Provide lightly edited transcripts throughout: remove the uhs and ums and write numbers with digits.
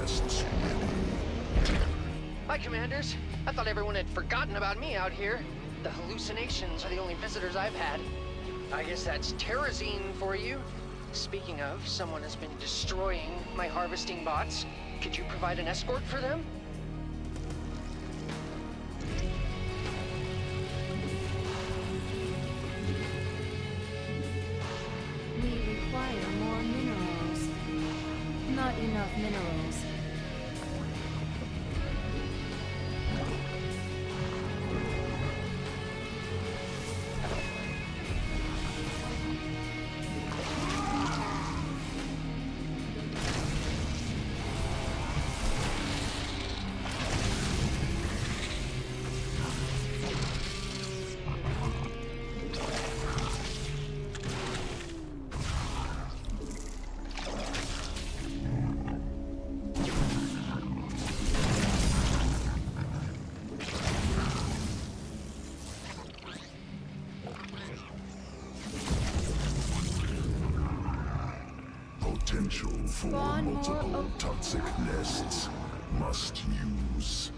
Tests ready. Hi, Commanders. I thought everyone had forgotten about me out here. The hallucinations are the only visitors I've had. I guess that's Terrazine for you. Speaking of, someone has been destroying my harvesting bots. Could you provide an escort for them? We require more minerals. Not enough minerals. Potential for multiple toxic nests. Must use.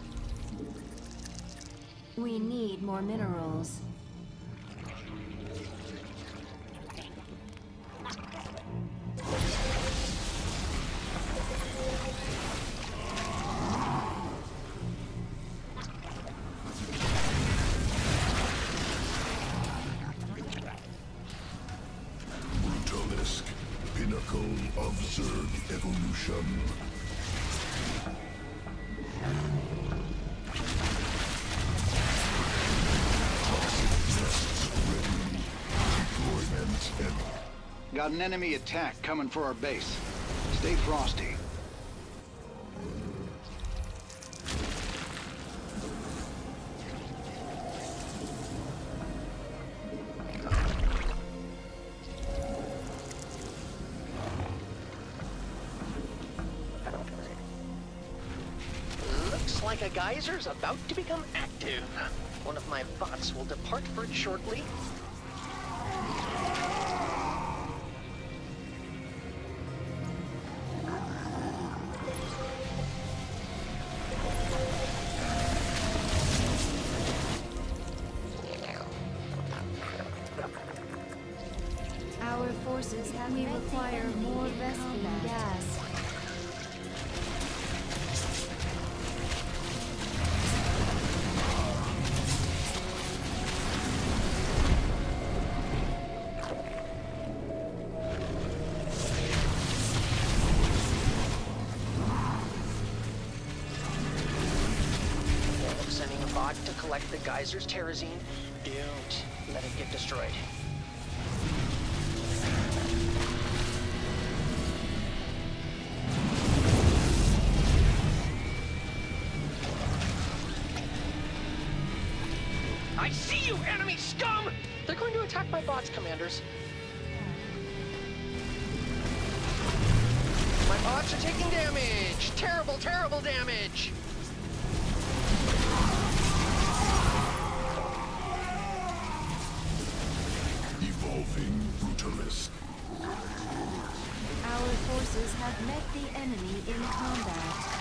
We need more minerals. Brutalisk, pinnacle of Zerg evolution. Got an enemy attack coming for our base. Stay frosty. Looks like a geyser's about to become active. One of my bots will depart for it shortly. Our forces have we require more Vespene gas. Sending a bot to collect the geyser's Terrazine. Don't let it get destroyed. I see you, enemy scum! They're going to attack my bots, Commanders. My bots are taking damage! Terrible, terrible damage! Evolving Brutalisk. Our forces have met the enemy in combat.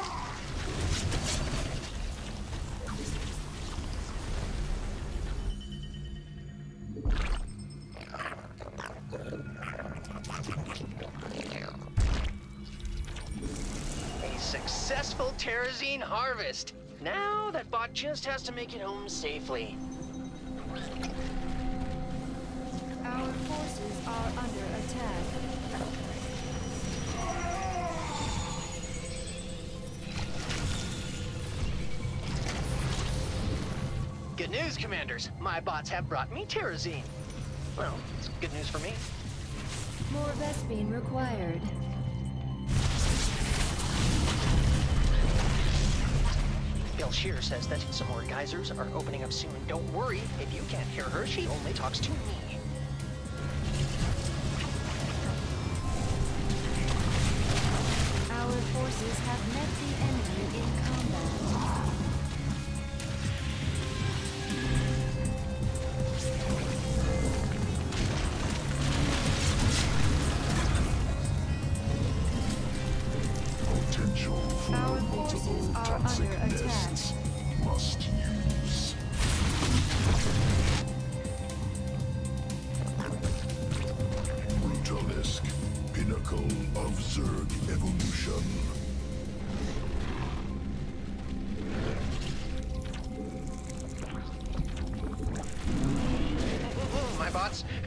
A successful Terrazine harvest. Now that bot just has to make it home safely. Our forces are under attack. Good news, Commanders. My bots have brought me Terrazine. Well, it's good news for me. More Vespene required. Shear says that some more geysers are opening up soon. Don't worry, if you can't hear her, she only talks to me. Our forces have met the enemy in combat.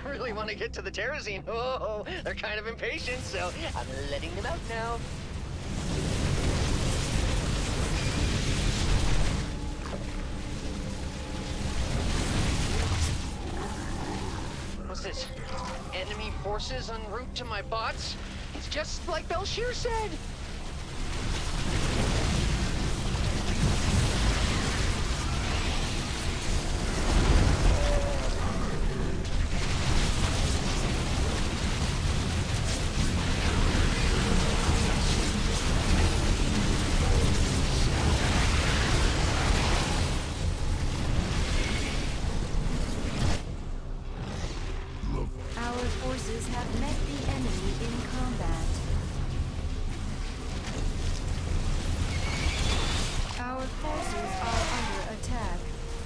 really want to get to the Terrazine. Oh, they're kind of impatient, so I'm letting them out now. What's this? Enemy forces en route to my bots? It's just like Belshir said. Have met the enemy in combat. Our forces are under attack.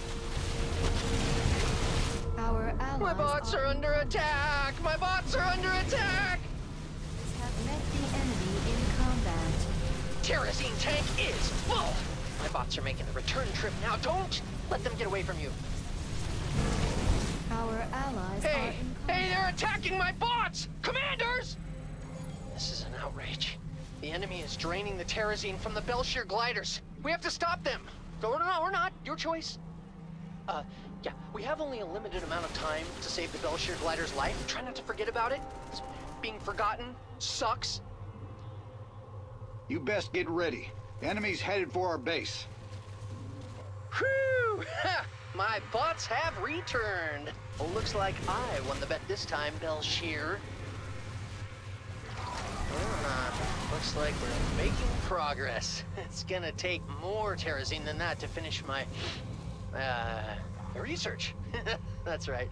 Our allies My bots are under attack! My bots are under attack! Have met the enemy in combat. Terrazine tank is full! My bots are making a return trip now. Don't let them get away from you. Our allies are in combat. Hey, they're attacking my bots! Commanders! This is an outrage. The enemy is draining the Terrazine from the Belshir gliders. We have to stop them. No, we're not. Your choice. Yeah, we have only a limited amount of time to save the Belshir glider's life. Try not to forget about it. Being forgotten sucks. You best get ready. The enemy's headed for our base. Whew! My bots have returned. Well, looks like I won the bet this time, Belshir. Looks like we're making progress. It's gonna take more Terrazine than that to finish my, research. That's right.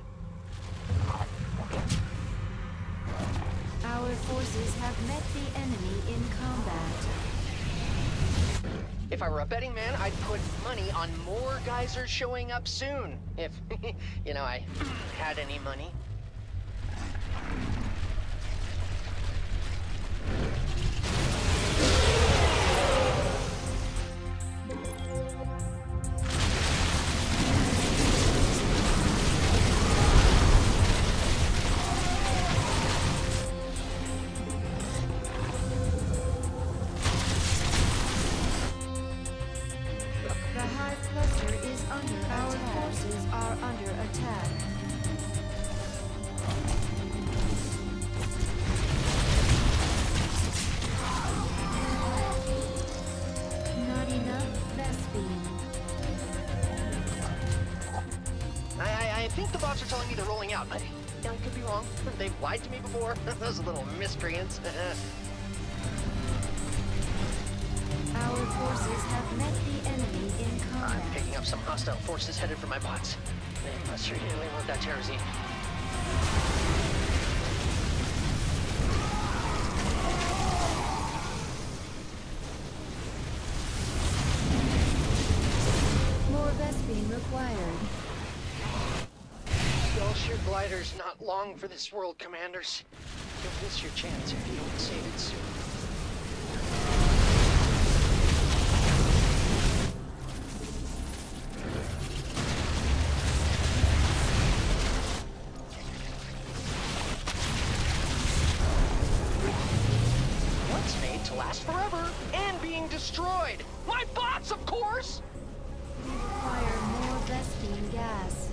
Our forces have met the enemy in combat. If I were a betting man, I'd put money on more geysers showing up soon. If, you know, I had any money. I think the bots are telling me they're rolling out. I could be wrong. They've lied to me before. Those little miscreants. Our forces have met the enemy in combat. I'm picking up some hostile forces headed for my bots. They must really want that Terrazine. More Vespene required. Belshir glider's not long for this world, Commanders. You'll miss your chance if you don't save it soon. What's made to last forever and being destroyed? My bots, of course! We require more Vespene gas.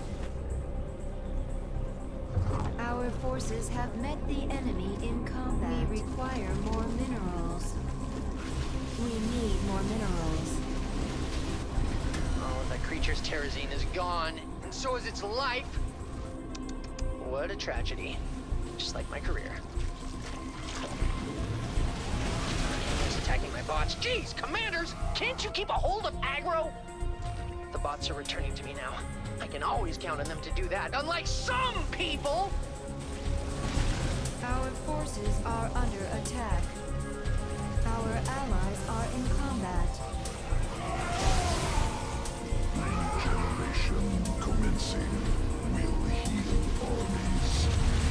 Our forces have met the enemy in combat. We require more minerals. We need more minerals. Oh, that creature's Terrazine is gone, and so is its life. What a tragedy. Just like my career. He's attacking my bots. Jeez, Commanders, can't you keep a hold of aggro? The bots are returning to me now. I can always count on them to do that, unlike some people! Our forces are under attack. Our allies are in combat. Regeneration commencing will heal armies.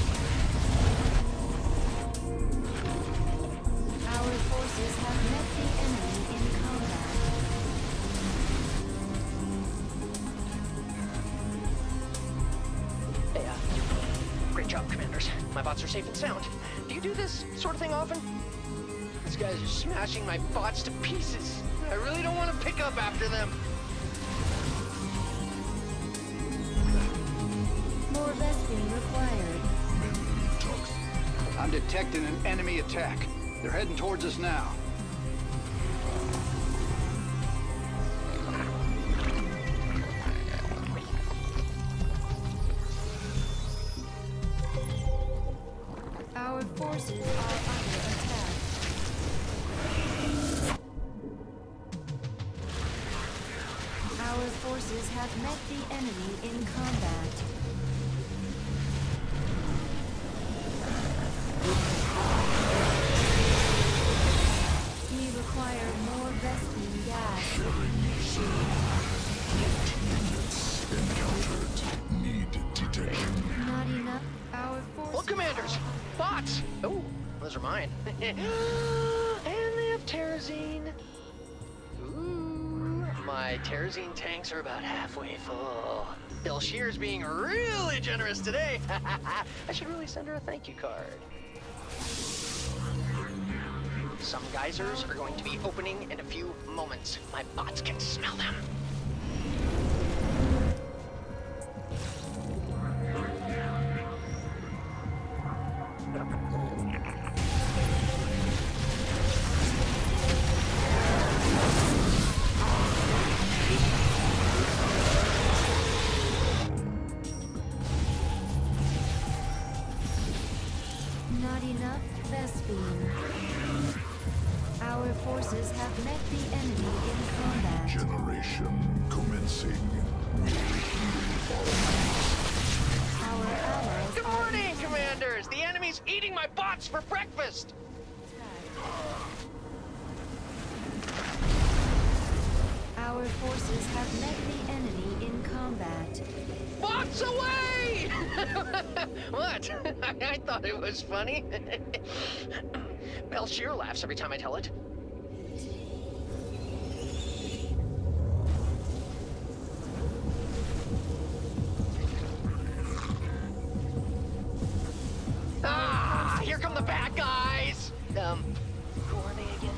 Our forces have met the enemy in combat. job, Commanders. My bots are safe and sound. Do you do this sort of thing often? These guys are smashing my bots to pieces. I really don't want to pick up after them. More Vespene required. I'm detecting an enemy attack. They're heading towards us now. Our forces are under attack. Our forces have met the enemy in combat. We require more Vespene gas. Encountered. Need detection. Not enough. Our forces. Look, Commanders! Bots! Oh, those are mine. And they have Terrazine. Ooh, my Terrazine tanks are about halfway full. Bill Shear's being really generous today. I should really send her a thank you card. Some geysers are going to be opening in a few moments. My bots can smell them. Not enough Vespene. Our forces have met the enemy in combat. Generation commencing. Will heal Our allies Good morning, Commanders! The enemy's eating my bots for breakfast! Our forces have met the enemy in combat. Bots away! What? I thought it was funny. Bell Shear laughs every time I tell it. Ah! Here come the bad guys! Who are they again?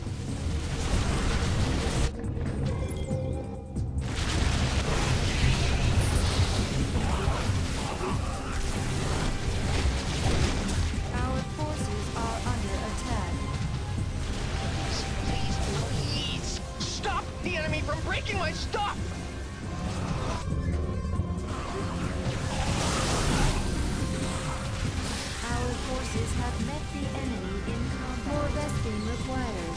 Our forces are under attack. Please, please! Stop the enemy from breaking my stuff! Our forces have met the enemy in combat. More Vespene required.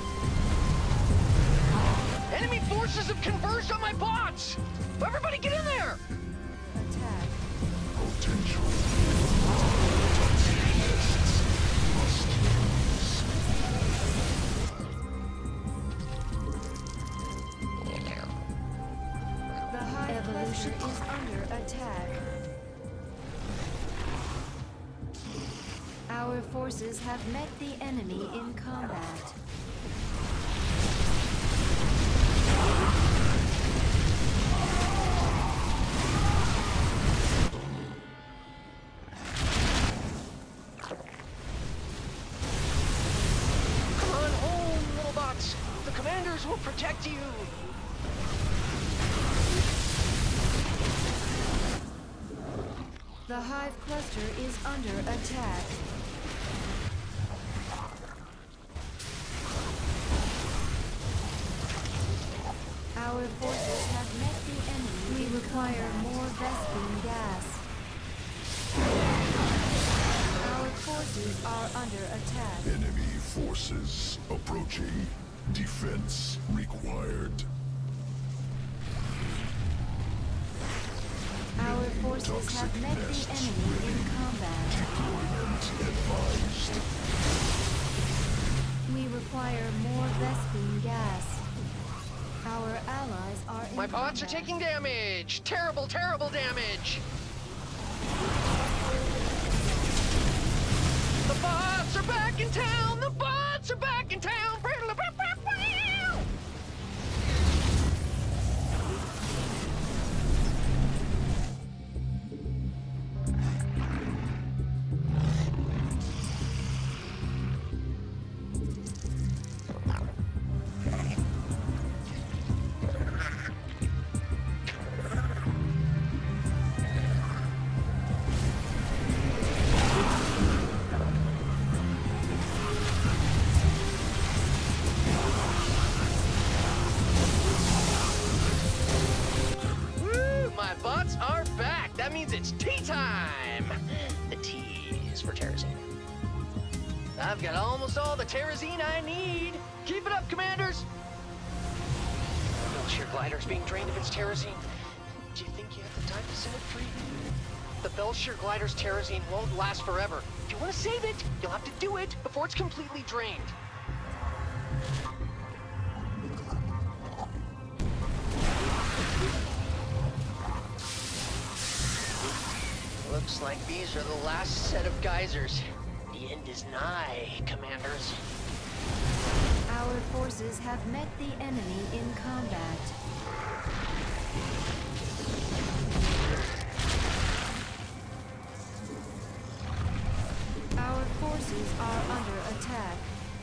Enemy forces have converged on my bots! Everybody get in there! Attack. potential. The High Evolution is under attack. Our forces have met the enemy in combat. Come on home, little bots. The commanders will protect you. The Hive cluster is under attack. Our forces have met the enemy. We require more Vespene gas. Our forces are under attack. Enemy forces approaching. Defense required. Our forces have met the enemy in combat. Deployment advised. We require more Vespene gas. Our allies are in My bots are combat. taking damage. Terrible, terrible damage. The bots are back in town. The bots are back in town. I've got almost all the terrazine I need. Keep it up, commanders! The Belshire glider's being drained of its terrazine. Do you think you have the time to set it free? The Belshire glider's terrazine won't last forever. If you want to save it, you'll have to do it before it's completely drained. Looks like these are the last set of geysers. The end is nigh, commanders. Our forces have met the enemy in combat. Our forces are under attack.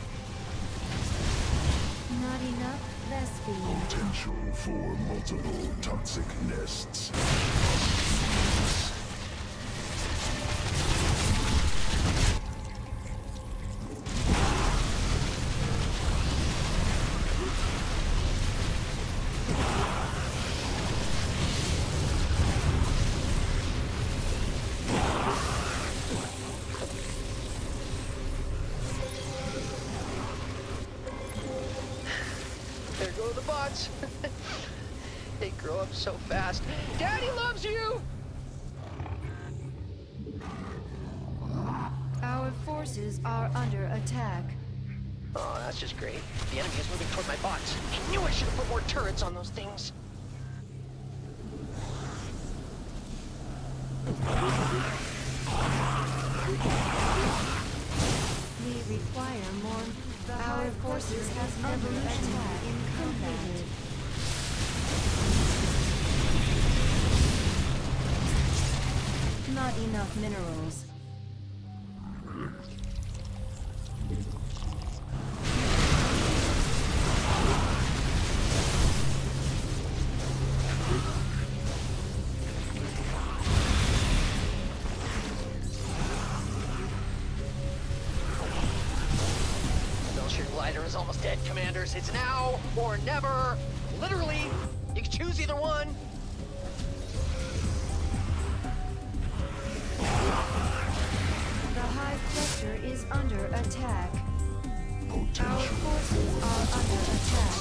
Not enough Vespene. Potential for multiple toxic nests. There go the bots. They grow up so fast. Daddy loves you! Our forces are under attack. Oh, that's just great. The enemy is moving toward my bots. I knew I should have put more turrets on those things. We require more. Our forces have evolution in combat. Not enough minerals. Belshire glider is almost dead, commanders. It's now or never. Literally, you can choose either one. The hive cluster is under attack. Our Potential forces are under attack.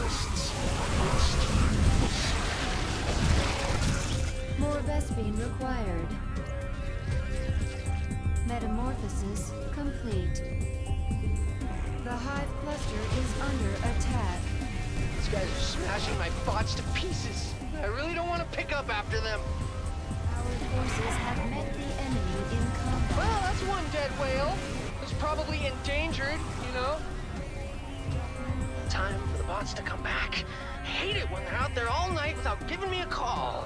More Vespene required. Metamorphosis complete. The hive cluster is under attack. These guys are smashing my bots to pieces. I really don't want to pick up after them. Our forces have met the enemy in combat. Well, that's one dead whale. It's probably endangered, you know? Time for the bots to come back. I hate it when they're out there all night without giving me a call.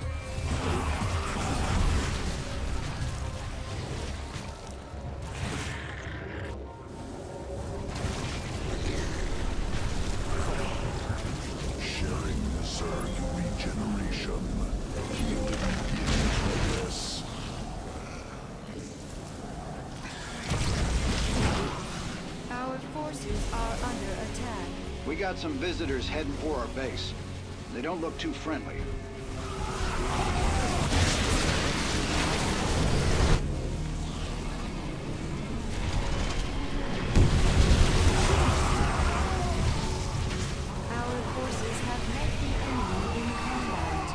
Sharing Zerg regeneration. Healing in progress. Our forces are under attack. We got some visitors heading for our base. They don't look too friendly. Our forces have met the enemy in combat.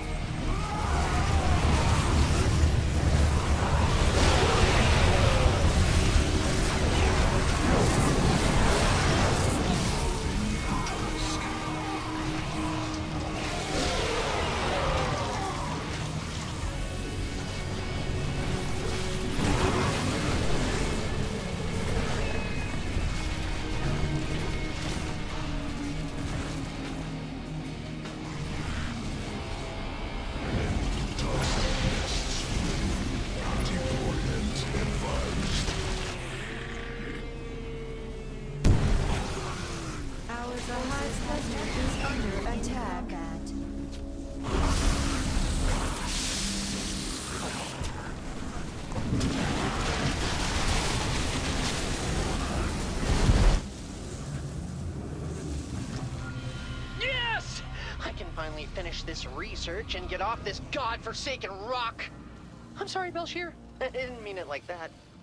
Toxic nests ready. Deployment advised. Our hive cluster is under attack. Yes! I can finally finish this research and get off this godforsaken rock. I'm sorry, Belshire. I didn't mean it like that.